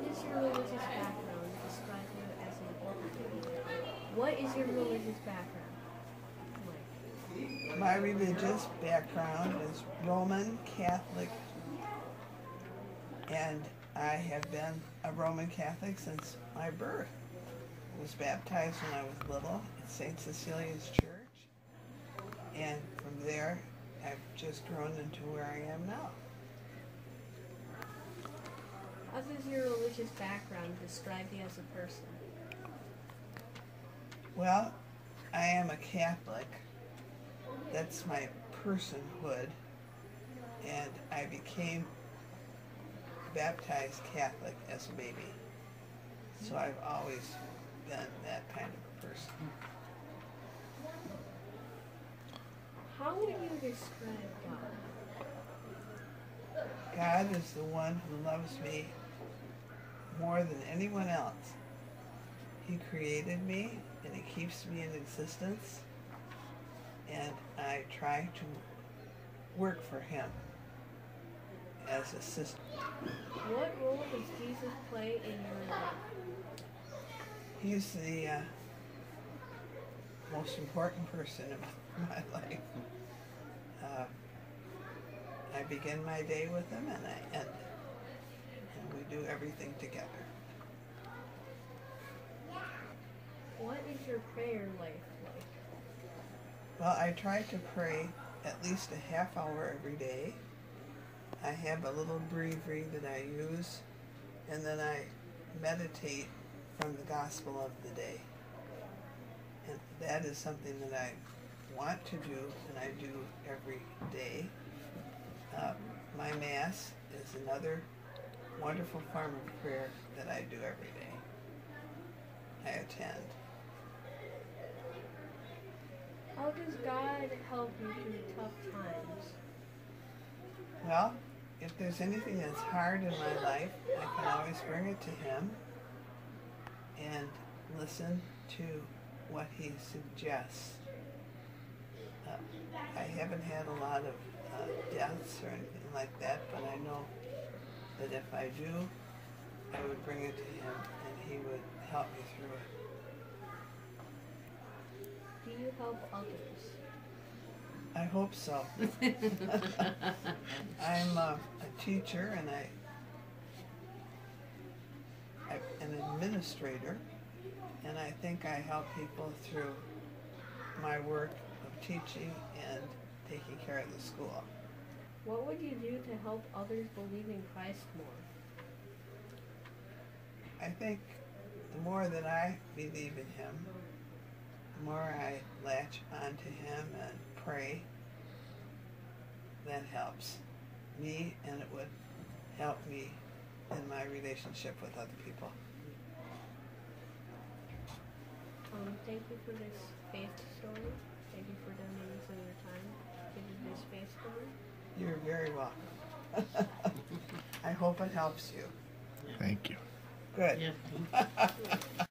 is your religious background? Describe you as an What is your religious background like? My religious background is Roman Catholic, and I have been a Roman Catholic since my birth. I was baptized when I was little at St. Cecilia's Church, and from there I've just grown into where I am now. How does your religious background describe you as a person? Well, I am a Catholic. That's my personhood, and I became baptized Catholic as a baby. So I've always been that kind of a person. How would you describe God? God is the one who loves me more than anyone else. He created me and he keeps me in existence, and I try to work for him as a sister. What role does Jesus play in your life? He's the most important person in my life. I begin my day with him and I end it. And we do everything together. What is your prayer life like? Well, I try to pray at least a half hour every day. I have a little breviary that I use, and then I meditate from the gospel of the day. And that is something that I want to do, and I do every day. My Mass is another wonderful form of prayer that I do every day. I attend. How does God help you through tough times? Well, if there's anything that's hard in my life, I can always bring it to him and listen to what he suggests. I haven't had a lot of deaths or anything like that, but I know that if I do, I would bring it to him and he would help me through it. Do you help others? I hope so. I'm a teacher and I'm an administrator, and I think I help people through my work of teaching and taking care of the school. What would you do to help others believe in Christ more? I think the more that I believe in him, the more I latch onto him and pray, that helps me, and it would help me in my relationship with other people. Thank you for this faith story. Thank you for donating some of your time to do this faith story. You're very welcome. I hope it helps you. Thank you. Good. Yeah.